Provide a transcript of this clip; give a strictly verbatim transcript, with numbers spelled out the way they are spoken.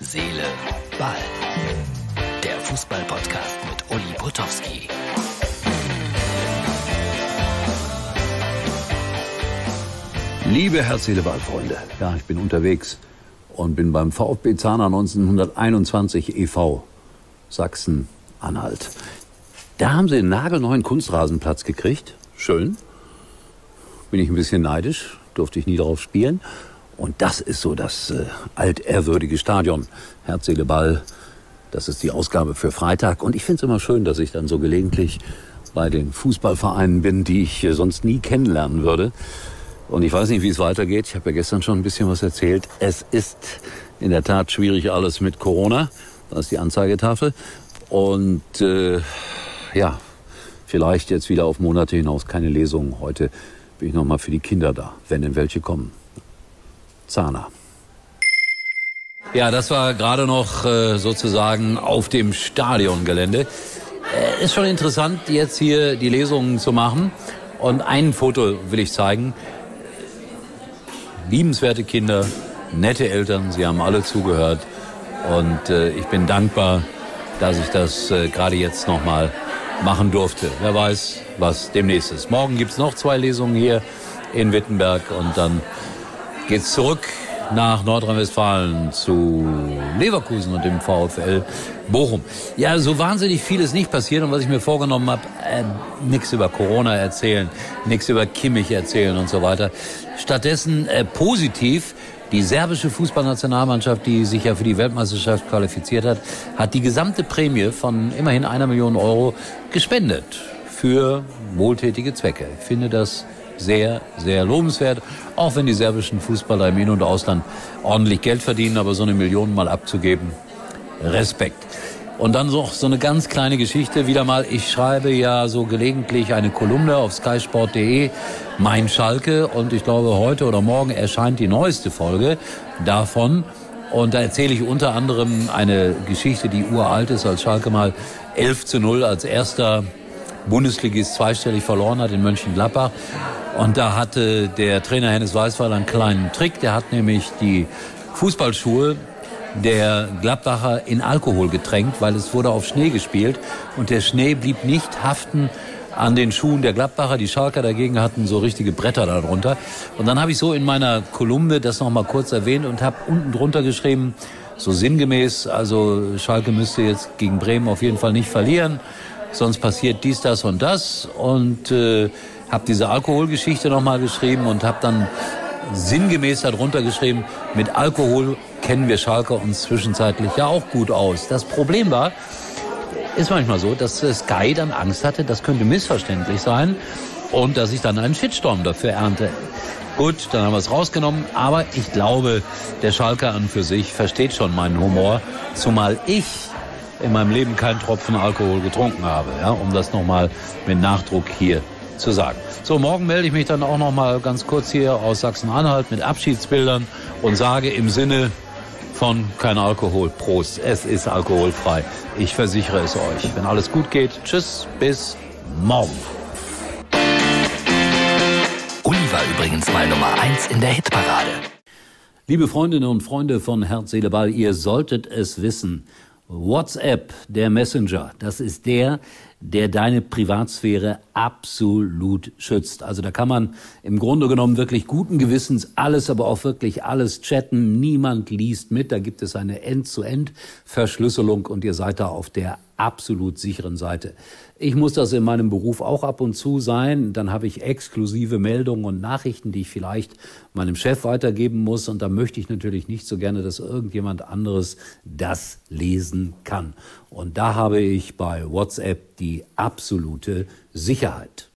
Seele, Ball. Der Fußball-Podcast mit Uli Potowski. Liebe Herz, Seele, Ball, Freunde. Ja, ich bin unterwegs und bin beim VfB Zahner neunzehnhunderteinundzwanzig e V Sachsen-Anhalt. Da haben sie einen nagelneuen Kunstrasenplatz gekriegt. Schön. Bin ich ein bisschen neidisch, durfte ich nie drauf spielen. Und das ist so das äh, altehrwürdige Stadion. Herz, Seele, Ball, das ist die Ausgabe für Freitag. Und ich finde es immer schön, dass ich dann so gelegentlich bei den Fußballvereinen bin, die ich äh, sonst nie kennenlernen würde. Und ich weiß nicht, wie es weitergeht. Ich habe ja gestern schon ein bisschen was erzählt. Es ist in der Tat schwierig alles mit Corona. Da ist die Anzeigetafel. Und äh, ja, vielleicht jetzt wieder auf Monate hinaus keine Lesungen. Heute bin ich nochmal für die Kinder da, wenn denn welche kommen. Zahner. Ja, das war gerade noch äh, sozusagen auf dem Stadiongelände. Äh, ist schon interessant, jetzt hier die Lesungen zu machen. Und ein Foto will ich zeigen. Liebenswerte Kinder, nette Eltern, sie haben alle zugehört. Und äh, ich bin dankbar, dass ich das äh, gerade jetzt nochmal machen durfte. Wer weiß, was demnächst ist. Morgen gibt's noch zwei Lesungen hier in Wittenberg und dann geht's zurück nach Nordrhein-Westfalen zu Leverkusen und dem VfL Bochum. Ja, so wahnsinnig viel ist nicht passiert und was ich mir vorgenommen habe, äh, nichts über Corona erzählen, nichts über Kimmich erzählen und so weiter. Stattdessen äh, positiv, die serbische Fußballnationalmannschaft, die sich ja für die Weltmeisterschaft qualifiziert hat, hat die gesamte Prämie von immerhin einer Million Euro gespendet für wohltätige Zwecke. Ich finde das sehr, sehr lobenswert, auch wenn die serbischen Fußballer im In- und Ausland ordentlich Geld verdienen, aber so eine Million mal abzugeben, Respekt. Und dann noch so eine ganz kleine Geschichte, wieder mal, ich schreibe ja so gelegentlich eine Kolumne auf skysport punkt de, Mein Schalke, und ich glaube, heute oder morgen erscheint die neueste Folge davon. Und da erzähle ich unter anderem eine Geschichte, die uralt ist, als Schalke mal elf zu null als erster Bundesligist zweistellig verloren hat in Mönchengladbach. Und da hatte der Trainer Hennes Weisweiler einen kleinen Trick. Der hat nämlich die Fußballschuhe der Gladbacher in Alkohol getränkt, weil es wurde auf Schnee gespielt. Und der Schnee blieb nicht haften an den Schuhen der Gladbacher. Die Schalker dagegen hatten so richtige Bretter darunter. Und dann habe ich so in meiner Kolumne das noch mal kurz erwähnt und habe unten drunter geschrieben, so sinngemäß, also Schalke müsste jetzt gegen Bremen auf jeden Fall nicht verlieren, sonst passiert dies, das und das. Und äh, habe diese Alkoholgeschichte nochmal geschrieben und habe dann sinngemäß darunter geschrieben, mit Alkohol kennen wir Schalker uns zwischenzeitlich ja auch gut aus. Das Problem war, ist manchmal so, dass Sky dann Angst hatte, das könnte missverständlich sein und dass ich dann einen Shitstorm dafür ernte. Gut, dann haben wir es rausgenommen, aber ich glaube, der Schalker an für sich versteht schon meinen Humor, zumal ich in meinem Leben keinen Tropfen Alkohol getrunken habe, ja, um das nochmal mit Nachdruck hier zu sagen. So, morgen melde ich mich dann auch noch mal ganz kurz hier aus Sachsen-Anhalt mit Abschiedsbildern und sage im Sinne von kein Alkohol, Prost, es ist alkoholfrei. Ich versichere es euch. Wenn alles gut geht, tschüss, bis morgen. Uli war übrigens mal Nummer eins in der Hitparade. Liebe Freundinnen und Freunde von Herz, Seele, Ball, ihr solltet es wissen. WhatsApp, der Messenger, das ist der, der deine Privatsphäre absolut schützt. Also da kann man im Grunde genommen wirklich guten Gewissens alles, aber auch wirklich alles chatten. Niemand liest mit. Da gibt es eine End-zu-End-Verschlüsselung und ihr seid da auf der absolut sicheren Seite. Ich muss das in meinem Beruf auch ab und zu sein. Dann habe ich exklusive Meldungen und Nachrichten, die ich vielleicht meinem Chef weitergeben muss. Und da möchte ich natürlich nicht so gerne, dass irgendjemand anderes das lesen kann. Und da habe ich bei WhatsApp die absolute Sicherheit.